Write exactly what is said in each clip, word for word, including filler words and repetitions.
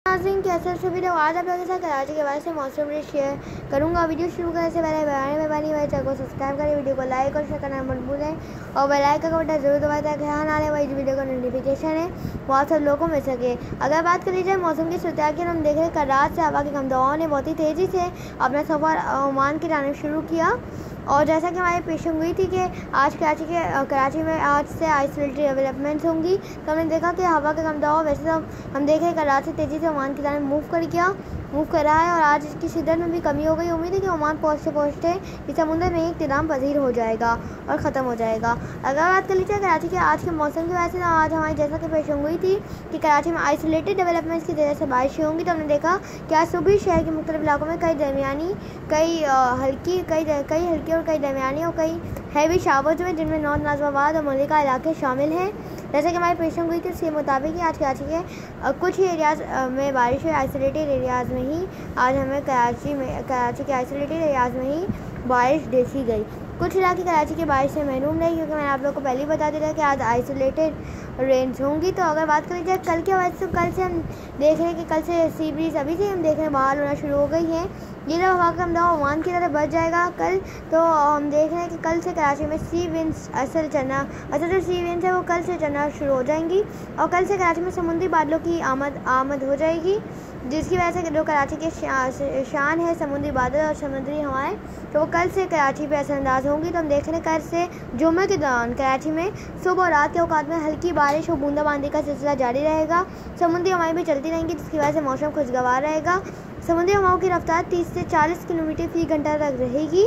नाज़रीन, कैसे से वीडियो आज आप लोगों के साथ कराची के बारे से मौसम अपडेट शेयर करूंगा। वीडियो शुरू करने से पहले बनाने में बनी हुई चैनल को सब्सक्राइब करें, वीडियो को लाइक और शेयर करना मत भूलें और बेल आइकन का बटन जरूर दबाएं ताकि आने वाले वाली वीडियो का नोटिफिकेशन है वो आप सब लोगों को मिल सके। अगर बात करी जाए मौसम की सूरत की, हम देख रहे हैं कल रात से हवा की कम दबाव ने बहुत ही तेज़ी से अपना सफ़र ओमान की जानिब शुरू किया और जैसा कि हमारी पेशन हुई थी कि आज कराची के कराची में आज से आइसोलेटेड डेवलपमेंट्स होंगी, तो हमने देखा कि हवा का कम दबाव वैसे तो हम देख रहे हैं कल रात से तेज़ी से ओमान की जानिब मूव कर गया मूव कर रहा है और आज इसकी शिद्दत में भी कमी हो गई। उम्मीद है कि ओमान पहुँचते पहुँचते ये समुद्र में इख्तिताम पजीर हो जाएगा और ख़त्म हो जाएगा। अगर बात कर लीजिए कराची के आज के मौसम की वजह से, आज हमारी जैसा कि पेशन हुई थी कि कराची में आइसोलेटेड डेवलपमेंट्स की वजह से बारिशें होंगी, तो हमने देखा कि आज सुबह शहर के मुख्तलिफ इलाकों में कई दरमियानी कई हल्की कई कई हल्की और कई दरमियानी और कई हैवी शावर्स में, जिनमें नॉर्थ नाज़िमाबाद और मलिका इलाके शामिल हैं। जैसे कि हमारी पेशन हुई थी उसके मुताबिक ही आज कराची के कुछ ही एरियाज़ में बारिश है, आइसोलेटेड एरियाज़ में ही आज हमें कराची में कराची के आइसोलेटेड एरियाज़ में ही बारिश देखी गई। कुछ इलाके कराची की बारिश से महरूम रही, क्योंकि मैंने आप लोगों को पहले ही बता दिया कि आज आइसोलेटेड रेंज होंगी। तो अगर बात करी जाए कल के वजह से, कल से हम देख रहे हैं कि कल से सी ब्रीज अभी से हम देख रहे हैं बहाल होना शुरू हो गई है। ये जब हवा का कम दबाव ओमान की तरफ बढ़ जाएगा कल, तो हम देख रहे हैं कि कल से कराची में सी विंड्स असल चलना असल जो सी विंड्स है वो कल से चलना शुरू हो जाएंगी और कल से कराची में समुद्री बादलों की आमद आमद हो जाएगी, जिसकी वजह से जो कराची के शान है समुद्री बादल और समुद्री हवाएं, तो वो कल से कराची पे असरअंदाज होंगी। तो हम देख रहे हैं कल से जुम्मे के दौरान कराची में सुबह और रात के औकात में हल्की बारिश और बूंदाबांदी का सिलसिला जारी रहेगा। समुद्री हवाएं भी चलती रहेंगी, जिसकी वजह से मौसम खुशगवार रहेगा। समुद्री हवाओं की रफ्तार तीस से चालीस किलोमीटर फी घंटा तक रहेगी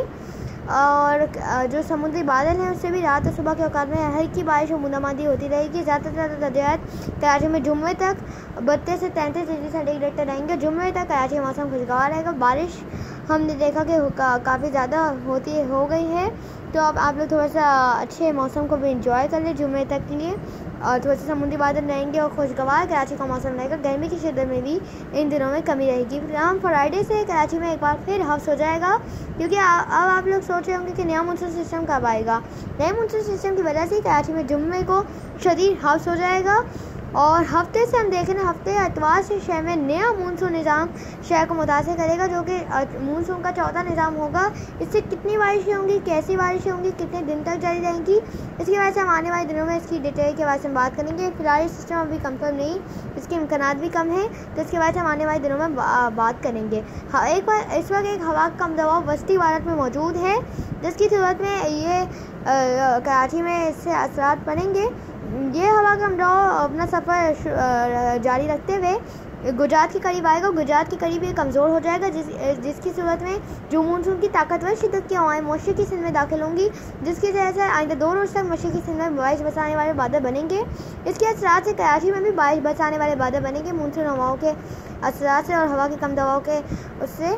और जो समुद्री बादल हैं उससे भी रात और सुबह के औकात में हल्की बारिश और बूंदाबांदी होती रहेगी। ज़्यादा से ज़्यादा दर्जात कराची में जुम्मे तक बत्तीस से तैंतीस डिग्री सेंटीग्रेड तक रहेंगे। जुम्मे तक कराची में मौसम खुशगवार रहेगा। बारिश हमने देखा कि का, काफ़ी ज़्यादा होती हो गई है, तो अब आप लोग थोड़ा सा अच्छे मौसम को भी इंजॉय कर लें जुम्मे तक के लिए और थोड़ा सा समुद्री बादल रहेंगे और खुशगवार कराची का मौसम रहेगा। गर्मी की शिद्दत में भी इन दिनों में कमी रहेगी। हम फ्राइडे से कराची में एक बार फिर हफ्स हो जाएगा, क्योंकि अब आप लोग सोच रहे होंगे कि नया मानसून सिस्टम कब आएगा। नए मानसून सिस्टम की वजह से कराची में जुम्मे को शदीद हफ्स हो जाएगा और हफ्ते से हम देख रहे हैं हफ्ते एतवार से शहर में नया मानसून निज़ाम शहर को मुतासर करेगा, जो कि मानसून का चौथा निज़ाम होगा। इससे कितनी बारिशें होंगी, कैसी बारिशें होंगी, कितने दिन तक जारी रहेंगी, इसकी वजह से हम आने वाले दिनों में इसकी डिटेल के बारे में बात करेंगे। फिलहाल सिस्टम अभी कंफर्म नहीं, इसके इम्कानात भी कम है, तो इसके बाद हम आने वाले दिनों में बा, बात करेंगे। हाँ, एक बार इस वक्त एक हवा का कम दबाव वस्ती भारत में मौजूद है, जिसकी सूरत में ये कराची में इससे असरात पड़ेंगे। ये हवा का कम दबाव अपना सफ़र जारी रखते हुए गुजरात के करीब आएगा। गुजरात के करीब ये कमज़ोर हो जाएगा, जिस जिसकी सूरत में जो मानसून की ताकतवर शिद्दत की हवाएं मशरक़ी सिंध में दाखिल होंगी, जिसकी वजह से आइंदा दो रोज़ तक मशरक़ी सिंध में बारिश बरसाने वाले बादल बनेंगे। इसके असरात से कराची में भी बारिश बरसाने वाले बादल बनेंगे। मानसून हवाओं के असरात से और हवा के कम दबाव के उससे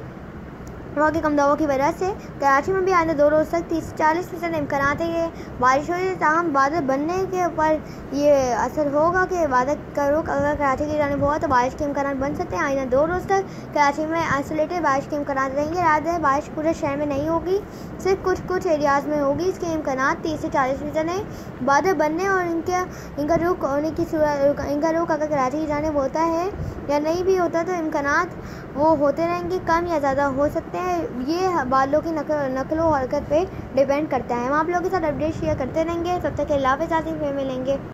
हवा के कम दबाव की वजह से कराची में भी आने दो रोज़ तक तीस चालीस फीसद इम्कान है कि बारिश हो। ताहम बादल बनने के ऊपर ये असर होगा कि बादल का रुख अगर कराची की जानिब हुआ तो बारिश के इम्कान बन सकते हैं। आइंदा दो रोज़ तक कराची में आइसोलेटेड बारिश के इम्कान रहेंगे। रात में बारिश पूरे शहर में नहीं होगी, सिर्फ कुछ कुछ एरियाज़ में होगी। इसके इम्कान तीस से चालीस फीसद हैं। बादल बनने और इनके इनका रुख होने की सूरत इनका रुख अगर कराची की जानिब होता है या नहीं भी होता, तो इम्कान वो होते रहेंगे, कम या ज़्यादा हो सकते हैं। ये बादलों की नकल नकलो हरकत पे डिपेंड करता है। हम आप लोगों के साथ अपडेट शेयर करते रहेंगे। तब तक के अल्लाह हाफ़िज़, फिर मिलेंगे।